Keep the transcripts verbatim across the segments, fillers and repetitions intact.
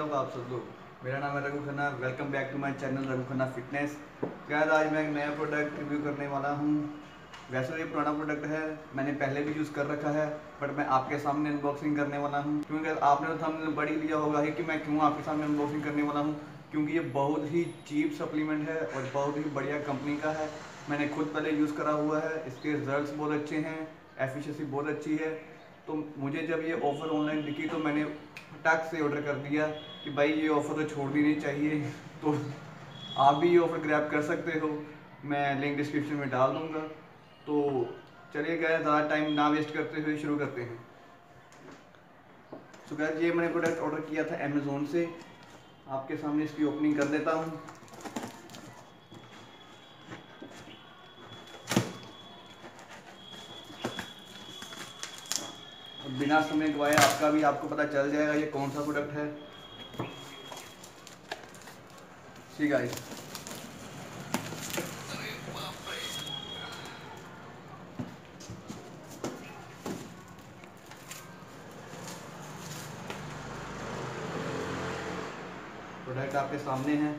लोग, आप सब लोग। मेरा नाम है Raghu Khanna. Welcome back to my channel Raghu Khanna fitness. Guys आज मैं एक नया प्रोडक्ट रिव्यू करने वाला हूँ। वैसे ये पुराना प्रोडक्ट है, मैंने पहले भी यूज़ कर रखा है, बट मैं आपके सामने अनबॉक्सिंग करने वाला हूँ। क्योंकि आपने तो थंबनेल पढ़ ही लिया होगा ही कि मैं क्यों आपके सामने अनबॉक्सिंग करने वाला हूँ। क्योंकि ये बहुत ही चीप सप्लीमेंट है और बहुत ही बढ़िया कंपनी का है। मैंने खुद पहले यूज़ करा हुआ है, इसके रिजल्ट्स बहुत अच्छे हैं, एफिशिएंसी बहुत अच्छी है। तो मुझे जब ये ऑफ़र ऑनलाइन दिखी तो मैंने फटाक से ऑर्डर कर दिया कि भाई ये ऑफ़र तो छोड़ देनी चाहिए। तो आप भी ये ऑफ़र ग्रैब कर सकते हो, मैं लिंक डिस्क्रिप्शन में डाल दूँगा। तो चलिए गए, ज़्यादा टाइम ना वेस्ट करते हुए शुरू करते हैं। तो गाइस ये मैंने प्रोडक्ट ऑर्डर किया था अमेज़ोन से। आपके सामने इसकी ओपनिंग कर देता हूँ। बिना समय गवाए आपका भी आपको पता चल जाएगा ये कौन सा प्रोडक्ट है। ठीक है, प्रोडक्ट आपके सामने है।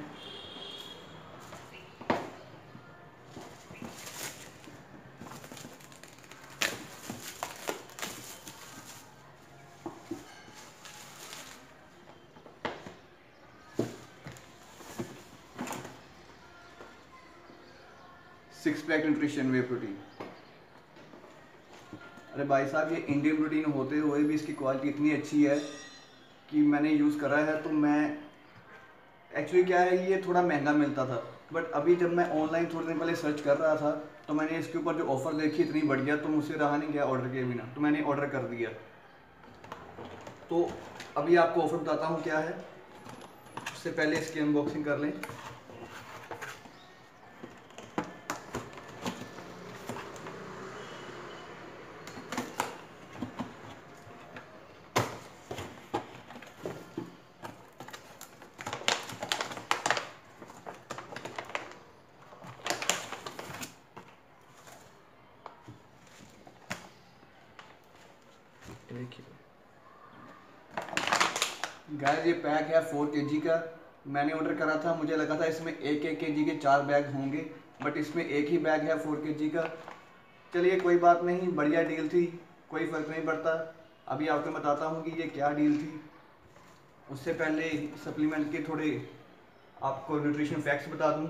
Six pack nutrition whey protein. अरे भाई साहब, ये इंडियन प्रोटीन होते हुए भी इसकी क्वालिटी इतनी अच्छी है कि मैंने यूज़ करा है। तो मैं एक्चुअली क्या है, ये थोड़ा महंगा मिलता था, बट अभी जब मैं ऑनलाइन थोड़े दिन पहले सर्च कर रहा था तो मैंने इसके ऊपर जो ऑफ़र देखी इतनी बढ़िया, तो मुझसे रहा नहीं गया ऑर्डर किए बिना, तो मैंने ऑर्डर कर दिया। तो अभी आपको ऑफ़र बताता हूँ क्या है। उससे पहले इसकी अनबॉक्सिंग कर लें। गाइस ये पैक है फोर के जी का। मैंने ऑर्डर करा था, मुझे लगा था इसमें एक एक के जी के चार बैग होंगे, बट इसमें एक ही बैग है फोर के जी का। चलिए कोई बात नहीं, बढ़िया डील थी, कोई फ़र्क नहीं पड़ता। अभी आपको बताता हूँ कि ये क्या डील थी। उससे पहले सप्लीमेंट के थोड़े आपको न्यूट्रिशन फैक्ट्स बता दूँ।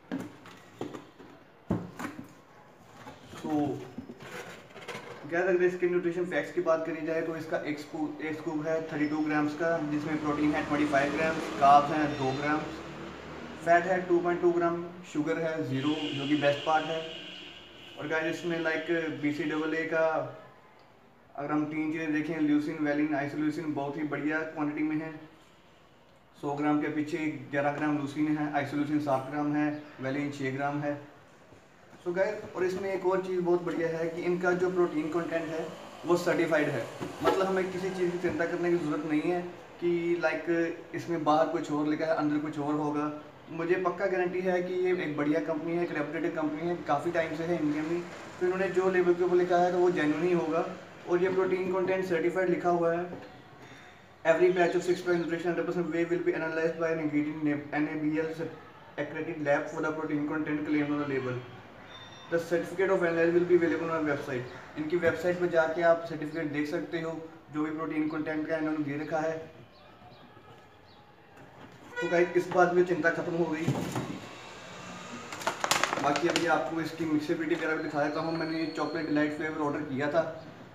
तो क्या अगर इसके न्यूट्रिशन फैक्ट्स की बात करी जाए तो इसका एक स्कूप एक स्कूप है थर्टी टू ग्राम्स का, जिसमें प्रोटीन है ट्वेंटी फाइव ग्राम्स, कार्ब्स हैं टू ग्राम्स, फैट है two point two gram, sugar है ज़ीरो जो कि बेस्ट पार्ट है। और गाइस इसमें like B C double A का अगर हम तीन चीज़ें देखें, ल्यूसिन, वैलिन, आइसोल्यूसिन बहुत ही बढ़िया क्वांटिटी में है। सौ ग्राम के पीछे ग्यारह ग्राम लूसिन है, आइसोल्यूसिन सात ग्राम है, वैलिन छः ग्राम है। सो गाइस, और इसमें एक और चीज़ बहुत बढ़िया है कि इनका जो प्रोटीन कंटेंट है वो सर्टिफाइड है। मतलब हमें किसी चीज़ की चिंता करने की ज़रूरत नहीं है कि लाइक इसमें बाहर कुछ और लिखा है अंदर कुछ और होगा। मुझे पक्का गारंटी है कि ये एक बढ़िया कंपनी है, एक रेपुटेड कंपनी है, काफ़ी टाइम से है इंडिया में। तो इन्होंने जो लेबल के ऊपर लिखा है तो वो जेन्युइन ही होगा। और ये प्रोटीन कंटेंट सर्टिफाइड लिखा हुआ है। Every batch of six pack nutrition hundred percent whey will be analysed by an ingredient N A B L accredited lab for the protein content claimed on the label. The certificate of analyse will be available on website. इनकी website पर जाके आप certificate देख सकते हो, जो भी protein content का इन्होंने दे रखा है। तो गाइस इस बात में चिंता खत्म हो गई। बाकी अभी आपको इसकी मिक्सेबिलिटी वगैरह भी दिखा देता हूँ। मैंने ये चॉकलेट डिलाइट फ्लेवर ऑर्डर किया था।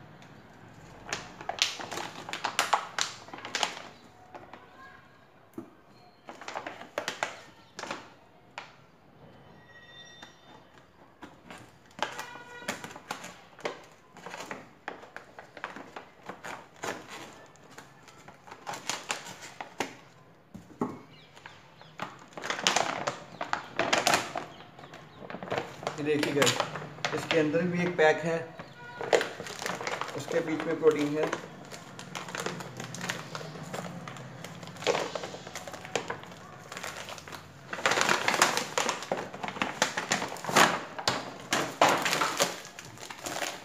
देखिए गाइस, इसके अंदर भी एक पैक है, उसके बीच में प्रोटीन है।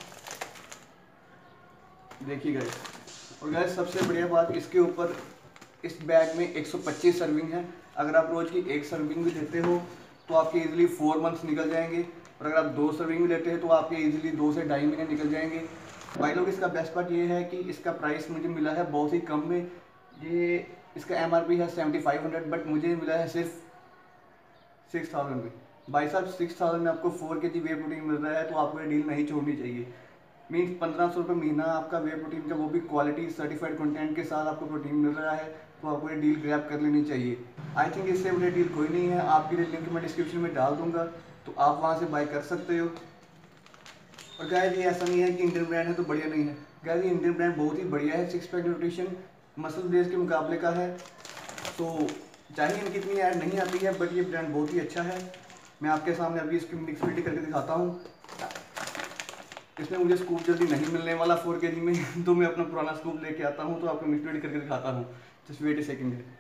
देखिए गाइस, और गाइस सबसे बढ़िया बात, इसके ऊपर इस बैग में एक सौ पच्चीस सर्विंग है। अगर आप रोज़ की एक सर्विंग भी लेते हो तो आपके इजीली फोर मंथ्स निकल जाएंगे, और अगर आप दो सर्विंग भी लेते हैं तो आपके इजीली दो से ढाई महीने निकल जाएंगे। भाई लोग, इसका बेस्ट पार्ट ये है कि इसका प्राइस मुझे मिला है बहुत ही कम में। ये इसका एम आर पी है सेवेंटी फाइव हंड्रेड, बट मुझे मिला है सिर्फ सिक्स थाउजेंड में। भाई साहब, सिक्स थाउजेंड में आपको फोर के जी वे प्रोटीन मिल रहा है तो आपको ये डील नहीं छोड़नी चाहिए। मीन्स पंद्रह सौ रुपये महीना आपका वे प्रोटीन का, वो भी क्वालिटी सर्टिफाइड कंटेंट के साथ आपको प्रोटीन मिल रहा है, तो आपको ये डील ग्रैब कर लेनी चाहिए। आई थिंक इससे बड़ी डील कोई नहीं है। आपके लिए लिंक मैं डिस्क्रिप्शन में डाल दूंगा, तो आप वहाँ से बाय कर सकते हो। और गाइस, ये ऐसा नहीं है कि इंडियन ब्रांड है तो बढ़िया नहीं है। गाइस, ये इंडियन ब्रांड बहुत ही बढ़िया है। Six pack nutrition Muscleblaze के मुकाबले का है, तो चाहे इनकी इतनी ऐड नहीं आती है, बट ये ब्रांड बहुत ही अच्छा है। मैं आपके सामने अभी इसकी मिक्सबिलिटी करके दिखाता हूँ। इसमें मुझे स्कूप जल्दी नहीं मिलने वाला फोर के जी में, तो मैं अपना पुराना स्कूप लेके आता हूँ, तो आपको मिक्सबिलिटी करके दिखाता हूँ। जस्ट वेट ए सेकेंड है।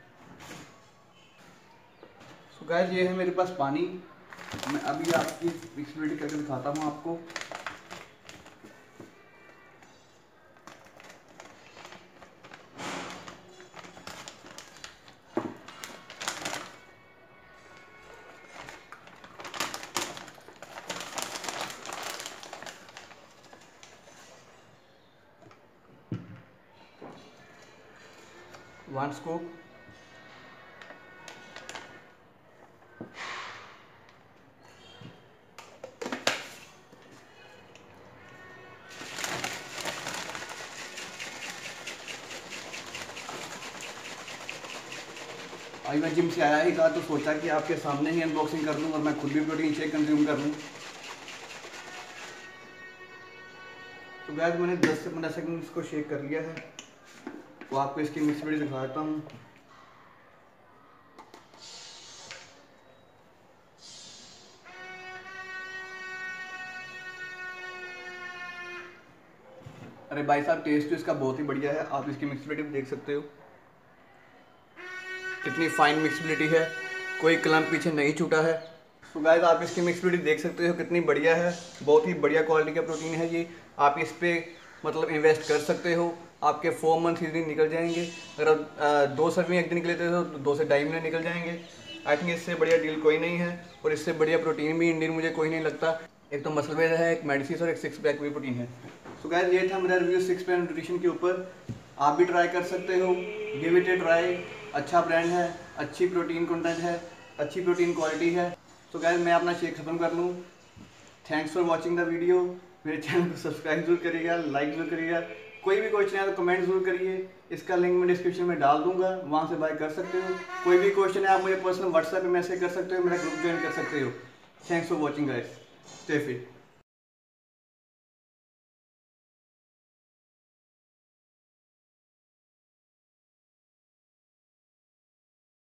सो गाइस, ये है मेरे पास पानी। मैं अभी आपकी मिक्सबिलिटी करके दिखाता हूँ आपको। वन स्कूप, अभी मैं जिम से आया ही था तो सोचा कि आपके सामने ही अनबॉक्सिंग कर लूँ और मैं खुद भी प्रोटीन शेक कंज्यूम कर लूँ। तो गाइस, मैंने दस से पंद्रह सेकंड इसको शेक कर लिया है, तो आपको इसकी मिक्सबिलिटी दिखाता हूँ। अरे भाई साहब, टेस्ट तो इसका बहुत ही बढ़िया है। आप इसकी मिक्सबिलिटी देख सकते हो, कितनी फाइन मिक्सबिलिटी है, कोई क्लम्प पीछे नहीं छूटा है। तो गाइस, आप इसकी मिक्सबिलिटी देख सकते हो कितनी बढ़िया है। बहुत ही बढ़िया क्वालिटी का प्रोटीन है ये। आप इस पर मतलब इन्वेस्ट कर सकते हो। आपके फोर मंथ इजली निकल जाएंगे। अगर आप दो सर्विंग एक दिन निकले थे तो दो से ढाई महीने निकल जाएंगे। आई थिंक इससे बढ़िया डील कोई नहीं है, और इससे बढ़िया प्रोटीन भी इंडियन मुझे कोई नहीं लगता। एक तो मसल वेयर है, एक मेडिसिस और एक सिक्स पैक भी प्रोटीन है। तो गाइस, ये था मेरा रिव्यू सिक्स पैक न्यूट्रिशन के ऊपर। आप भी ट्राई कर सकते हो, गिव इट ए ट्राई। अच्छा ब्रांड है, अच्छी प्रोटीन कंटेंट है, अच्छी प्रोटीन क्वालिटी है। तो गाइस, मैं अपना शेक खत्म कर लूँ। Thanks for watching the video. मेरे चैनल को सब्सक्राइब जरूर करिएगा, लाइक जरूर करिएगा। कोई भी क्वेश्चन है तो कमेंट जरूर करिए। इसका लिंक मैं डिस्क्रिप्शन में डाल दूंगा, वहाँ से बाय कर सकते हो। कोई भी क्वेश्चन है आप मुझे पर्सनल व्हाट्सएप पे मैसेज कर सकते हो, मेरा ग्रुप ज्वाइन कर सकते हो। Thanks for watching guys, stay fit.